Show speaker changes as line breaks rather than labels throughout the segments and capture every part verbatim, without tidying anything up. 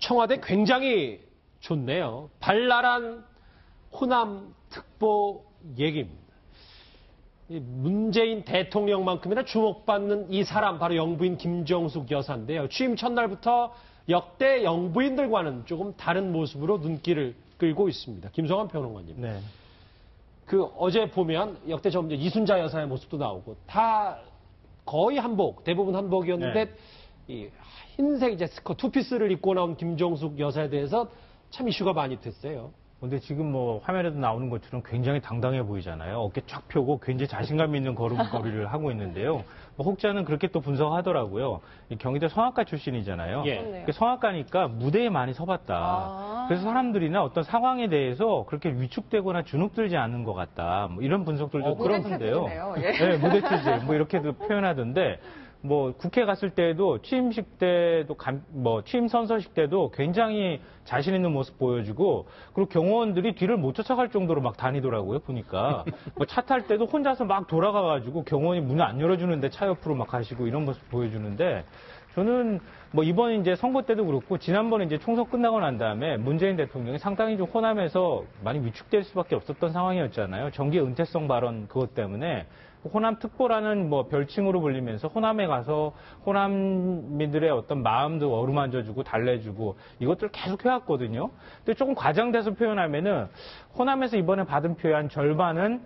청와대 굉장히 좋네요. 발랄한 호남 특보 얘기입니다. 문재인 대통령만큼이나 주목받는 이 사람 바로 영부인 김정숙 여사인데요. 취임 첫날부터 역대 영부인들과는 조금 다른 모습으로 눈길을 끌고 있습니다. 김성환 평론가님.
네.
그 어제 보면 역대 좀 이순자 여사의 모습도 나오고 다 거의 한복, 대부분 한복이었는데 네. 이 흰색 이제 스커트 투피스를 입고 나온 김정숙 여사에 대해서 참 이슈가 많이 됐어요.
근데 지금 뭐 화면에도 나오는 것처럼 굉장히 당당해 보이잖아요. 어깨 쫙 펴고 굉장히 자신감 있는 걸음걸이를 하고 있는데요. 뭐 혹자는 그렇게 또 분석하더라고요. 경희대 성악가 출신이잖아요.
예.
성악가니까 무대에 많이 서봤다.
아.
그래서 사람들이나 어떤 상황에 대해서 그렇게 위축되거나 주눅들지 않는 것 같다. 뭐 이런 분석들도
어,
그러는데요.
예.
네, 무대 체질 뭐 이렇게도 표현하던데. 뭐 국회 갔을 때도 취임식 때도 감, 뭐 취임 선서식 때도 굉장히 자신 있는 모습 보여주고 그리고 경호원들이 뒤를 못 쫓아갈 정도로 막 다니더라고요 보니까 뭐 차 탈 때도 혼자서 막 돌아가가지고 경호원이 문을 안 열어주는데 차 옆으로 막 가시고 이런 모습 보여주는데 저는 뭐 이번 이제 선거 때도 그렇고 지난번에 이제 총선 끝나고 난 다음에 문재인 대통령이 상당히 좀 호남에서 많이 위축될 수밖에 없었던 상황이었잖아요. 정계 은퇴성 발언 그것 때문에. 호남 특보라는 뭐 별칭으로 불리면서 호남에 가서 호남민들의 어떤 마음도 어루만져주고 달래주고 이것들을 계속 해왔거든요. 근데 조금 과장돼서 표현하면은 호남에서 이번에 받은 표현 절반은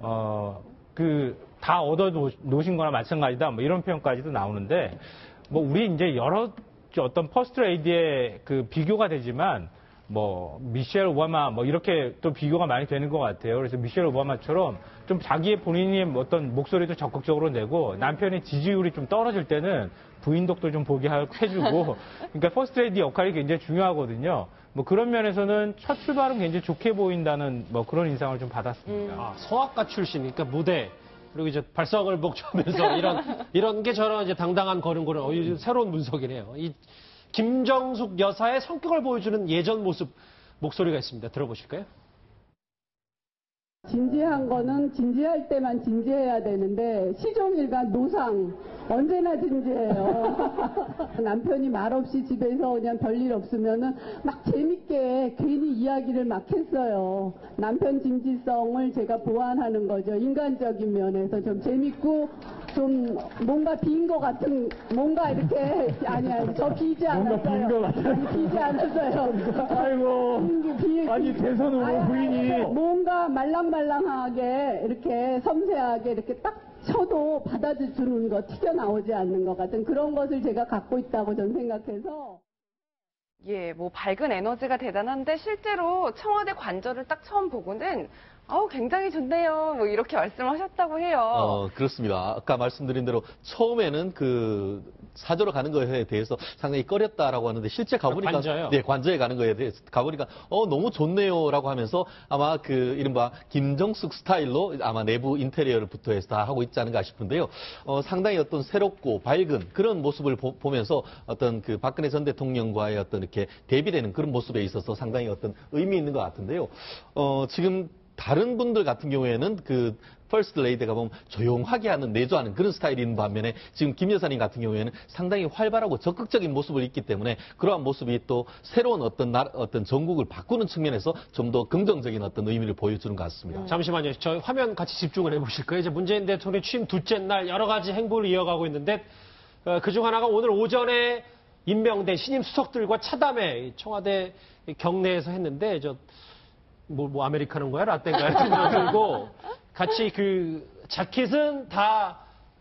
어 그 다 얻어 놓으신 거나 마찬가지다 뭐 이런 표현까지도 나오는데 뭐 우리 이제 여러 어떤 퍼스트 레이디의 그 비교가 되지만 뭐 미셸 오바마 뭐 이렇게 또 비교가 많이 되는 것 같아요. 그래서 미셸 오바마처럼 좀 자기의 본인의 어떤 목소리도 적극적으로 내고 남편의 지지율이 좀 떨어질 때는 부인덕도 좀 보게 해주고 그러니까 퍼스트 레이디 역할이 굉장히 중요하거든요. 뭐 그런 면에서는 첫 출발은 굉장히 좋게 보인다는 뭐 그런 인상을 좀 받았습니다.
아, 성악가 출신, 그러니까 무대 그리고 이제 발성을 복잡하면서 이런 이런 게 저런 이제 당당한 걸음걸음 어, 새로운 분석이네요. 이 김정숙 여사의 성격을 보여주는 예전 모습 목소리가 있습니다. 들어보실까요?
진지한 거는 진지할 때만 진지해야 되는데 시종일관 노상 언제나 진지해요. 남편이 말없이 집에서 그냥 별일 없으면은 막 재밌게 괜히 이야기를 막 했어요. 남편 진지성을 제가 보완하는 거죠. 인간적인 면에서 좀 재밌고 좀 뭔가 빈 거 같은 뭔가 이렇게 아니 아니 저 비지 않았어요.
뭔가 빈 거 같은.
비지 않았어요.
아이고
비,
아니 대선 후보 부인이
뭔가 말랑말랑하게 이렇게 섬세하게 이렇게 딱 쳐도 받아주는 거 튀겨나오지 않는 것 같은 그런 것을 제가 갖고 있다고 저는 생각해서.
예, 뭐 밝은 에너지가 대단한데 실제로 청와대 관저를 딱 처음 보고는 아우 굉장히 좋네요. 뭐 이렇게 말씀하셨다고 해요.
어, 그렇습니다. 아까 말씀드린 대로 처음에는 그 사저로 가는 거에 대해서 상당히 꺼렸다라고 하는데 실제 가보니까
관저요?
네, 관저에 가는 거에 대해서 가보니까 어 너무 좋네요라고 하면서 아마 그 이른바 김정숙 스타일로 아마 내부 인테리어를부터 해서 다 하고 있지 않은가 싶은데요. 어, 상당히 어떤 새롭고 밝은 그런 모습을 보, 보면서 어떤 그 박근혜 전 대통령과의 어떤 이렇게 대비되는 그런 모습에 있어서 상당히 어떤 의미 있는 것 같은데요. 어, 지금 다른 분들 같은 경우에는 그 퍼스트 레이디가 보면 조용하게 하는 내조하는 그런 스타일인 반면에 지금 김 여사님 같은 경우에는 상당히 활발하고 적극적인 모습을 있기 때문에 그러한 모습이 또 새로운 어떤 나, 어떤 전국을 바꾸는 측면에서 좀 더 긍정적인 어떤 의미를 보여주는 것 같습니다.
음. 잠시만요. 저 화면 같이 집중을 해보실 거예요. 이제 문재인 대통령 취임 둘째 날 여러 가지 행보를 이어가고 있는데 어, 그중 하나가 오늘 오전에 임명된 신임 수석들과 차담회 청와대 경내에서 했는데 저 뭐, 뭐, 아메리카노인가요? 라떼인가요? 생각 들고, 같이 그, 자켓은 다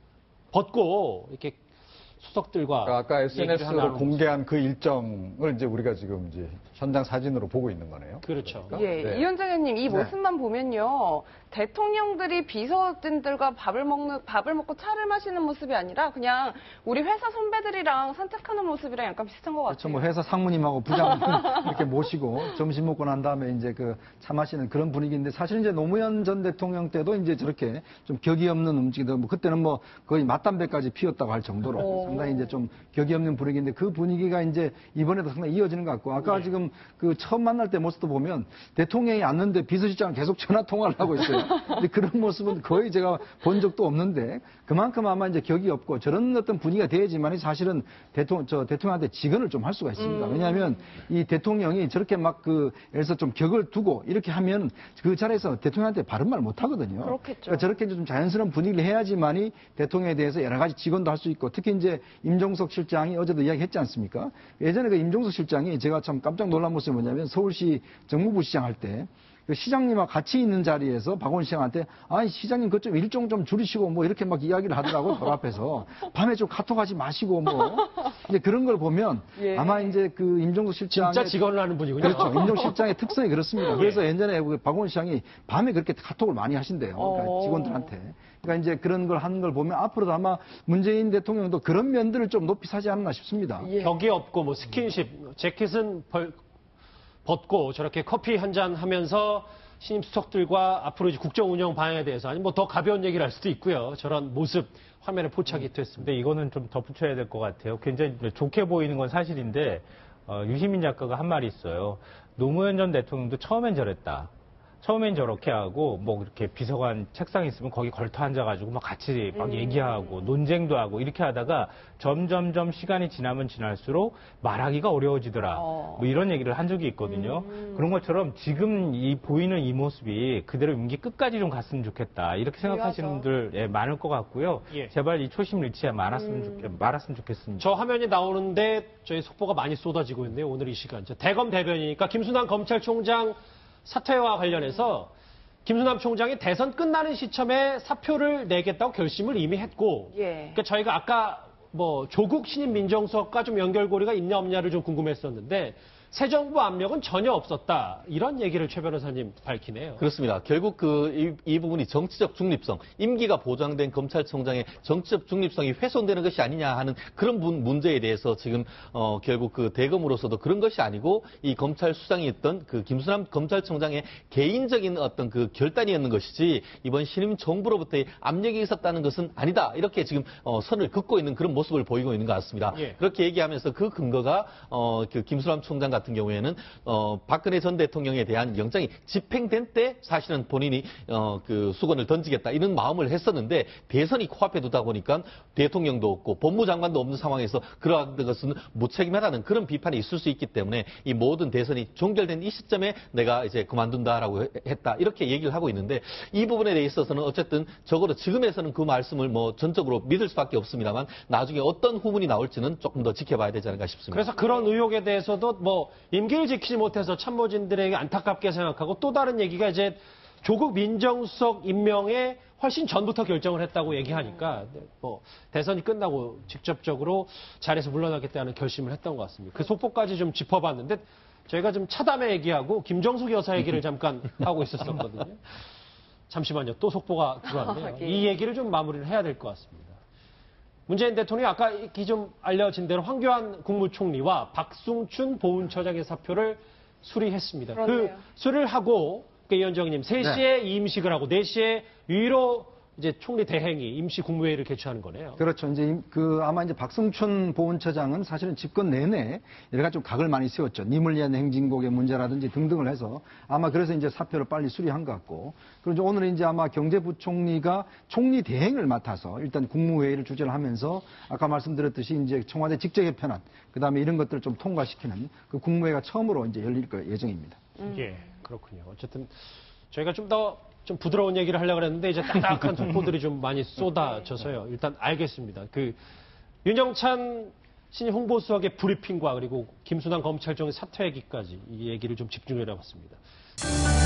벗고, 이렇게 수석들과.
그러니까 아까 에스엔에스로 공개한 그 일정을 이제 우리가 지금 이제 현장 사진으로 보고 있는 거네요.
그렇죠.
그러니까?
예,
네.
이현정 의원님 이
네.
모습만 보면요. 대통령들이 비서진들과 밥을 먹는, 밥을 먹고 차를 마시는 모습이 아니라 그냥 우리 회사 선배들이랑 산책하는 모습이랑 약간 비슷한 것 같아요.
그렇죠. 뭐 회사 상무님하고 부장 이렇게 모시고 점심 먹고 난 다음에 이제 그 차 마시는 그런 분위기인데 사실 이제 노무현 전 대통령 때도 이제 저렇게 좀 격이 없는 움직이들 뭐 그때는 뭐 거의 맞담배까지 피웠다고 할 정도로
오.
상당히 이제 좀 격이 없는 분위기인데 그 분위기가 이제 이번에도 상당히 이어지는 것 같고 아까
네.
지금 그 처음 만날 때 모습도 보면 대통령이 앉는데 비서실장은 계속 전화 통화를 하고 있어요. 근데 그런 모습은 거의 제가 본 적도 없는데 그만큼 아마 이제 격이 없고 저런 어떤 분위기가 돼야지만 사실은 대통령, 저 대통령한테 직언을 좀 할 수가 있습니다.
음.
왜냐하면 이 대통령이 저렇게 막 그, 예를 들어서 좀 격을 두고 이렇게 하면 그 자리에서 대통령한테 바른 말 못 하거든요.
그렇겠죠.
그러니까 저렇게 좀 자연스러운 분위기를 해야지만이 대통령에 대해서 여러 가지 직언도 할 수 있고 특히 이제 임종석 실장이 어제도 이야기했지 않습니까? 예전에 그 임종석 실장이 제가 참 깜짝 놀란 모습이 뭐냐면 서울시 정무부 시장 할 때 그 시장님과 같이 있는 자리에서 박원 시장한테 아 시장님 그좀 일정 좀 줄이시고 뭐 이렇게 막 이야기를 하더라고 door 앞에서 밤에 좀 카톡하지 마시고 뭐 이제 그런 걸 보면
예.
아마 이제 그 임종석 실장
진짜 직언을 하는 분이군요.
그렇죠. 임종석 실장의 특성이 그렇습니다. 그래서 예전에 그 박원 시장이 밤에 그렇게 카톡을 많이 하신대요. 그러니까
어.
직원들한테. 그러니까 이제 그런 걸 하는 걸 보면 앞으로도 아마 문재인 대통령도 그런 면들을 좀 높이 사지 않나 싶습니다.
예.
격이 없고 뭐 스킨십, 재킷은 벌, 벗고 저렇게 커피 한 잔 하면서 신임 수석들과 앞으로 이제 국정 운영 방향에 대해서 아니 뭐 더 가벼운 얘기를 할 수도 있고요. 저런 모습 화면에 포착이 됐습니다.
근데 이거는 좀 덧붙여야 될 것 같아요. 굉장히 좋게 보이는 건 사실인데 어, 유시민 작가가 한 말이 있어요. 노무현 전 대통령도 처음엔 저랬다. 처음엔 저렇게 하고 뭐 이렇게 비서관 책상에 있으면 거기 걸터 앉아가지고 막 같이 막
음.
얘기하고 논쟁도 하고 이렇게 하다가 점점점 시간이 지나면 지날수록 말하기가 어려워지더라.
어.
뭐 이런 얘기를 한 적이 있거든요.
음.
그런 것처럼 지금 이 보이는 이 모습이 그대로 임기 끝까지 좀 갔으면 좋겠다. 이렇게 생각하시는
중요하죠.
분들 예, 많을 것 같고요.
예.
제발 이 초심 잃지 말았으면,
음.
좋겠, 말았으면 좋겠습니다.
저 화면이 나오는데 저희 속보가 많이 쏟아지고 있는데요. 오늘 이 시간. 저 대검 대변이니까 김순환 검찰총장 사퇴와 관련해서 김순환 총장이 대선 끝나는 시점에 사표를 내겠다고 결심을 이미 했고,
예.
그러니까 저희가 아까 뭐 조국 신임 민정수석과 좀 연결고리가 있냐 없냐를 좀 궁금했었는데 새 정부 압력은 전혀 없었다. 이런 얘기를 최 변호사님 밝히네요.
그렇습니다. 결국 그 이 부분이 정치적 중립성, 임기가 보장된 검찰총장의 정치적 중립성이 훼손되는 것이 아니냐 하는 그런 문, 문제에 대해서 지금 어, 결국 그 대검으로서도 그런 것이 아니고 이 검찰 수장이었던 그 김순환 검찰총장의 개인적인 어떤 그 결단이었는 것이지 이번 신임 정부로부터의 압력이 있었다는 것은 아니다. 이렇게 지금 어, 선을 긋고 있는 그런 모습을 보이고 있는 것 같습니다.
예.
그렇게 얘기하면서 그 근거가 어, 그 김순환 총장 같은 경우에는 어, 박근혜 전 대통령에 대한 영장이 집행된 때 사실은 본인이 어, 그 수건을 던지겠다 이런 마음을 했었는데 대선이 코앞에 두다 보니까 대통령도 없고 법무장관도 없는 상황에서 그러한 것은 무책임하다는 그런 비판이 있을 수 있기 때문에 이 모든 대선이 종결된 이 시점에 내가 이제 그만둔다라고 했다 이렇게 얘기를 하고 있는데 이 부분에 대해 있어서는 어쨌든 적어도 지금에서는 그 말씀을 뭐 전적으로 믿을 수밖에 없습니다만 나중에 어떤 후문이 나올지는 조금 더 지켜봐야 되지 않을까 싶습니다.
그래서 그런 의혹에 대해서도 뭐 임기를 지키지 못해서 참모진들에게 안타깝게 생각하고 또 다른 얘기가 이제 조국 민정수석 임명에 훨씬 전부터 결정을 했다고 얘기하니까 뭐 대선이 끝나고 직접적으로 자리에서 물러나겠다는 결심을 했던 것 같습니다. 그 속보까지 좀 짚어봤는데 저희가 좀 차담회 얘기하고 김정숙 여사 얘기를 잠깐 하고 있었었거든요. 잠시만요. 또 속보가 들어왔네요.
예.
이 얘기를 좀 마무리를 해야 될 것 같습니다. 문재인 대통령이 아까 좀 알려진 대로 황교안 국무총리와 박승춘 보훈처장의 사표를 수리했습니다.
그러네요.
그 수리를 하고 그 위원장님 세 시에 임식을 하고 네 시에 유일로 이제 총리 대행이 임시 국무회의를 개최하는 거네요.
그렇죠. 이제 임- 그 아마 이제 박승춘 보훈처장은 사실은 집권 내내 여러 가지 좀 각을 많이 세웠죠. 님을 위한 행진곡의 문제라든지 등등을 해서 아마 그래서 이제 사표를 빨리 수리한 것 같고 그리고 이제 오늘은 이제 아마 경제부총리가 총리 대행을 맡아서 일단 국무회의를 주재를 하면서 아까 말씀드렸듯이 이제 청와대 직접 개편안 그다음에 이런 것들을 좀 통과시키는 그 국무회의가 처음으로 이제 열릴 거 예정입니다.
예, 그렇군요. 어쨌든 저희가 좀 더 좀 부드러운 얘기를 하려고 했는데 이제 딱딱한 속보들이 좀 많이 쏟아져서요. 일단 알겠습니다. 그 윤영찬 신임 홍보수석의 브리핑과 그리고 김순환 검찰총리 사퇴 얘기까지 이 얘기를 좀 집중해 봤습니다.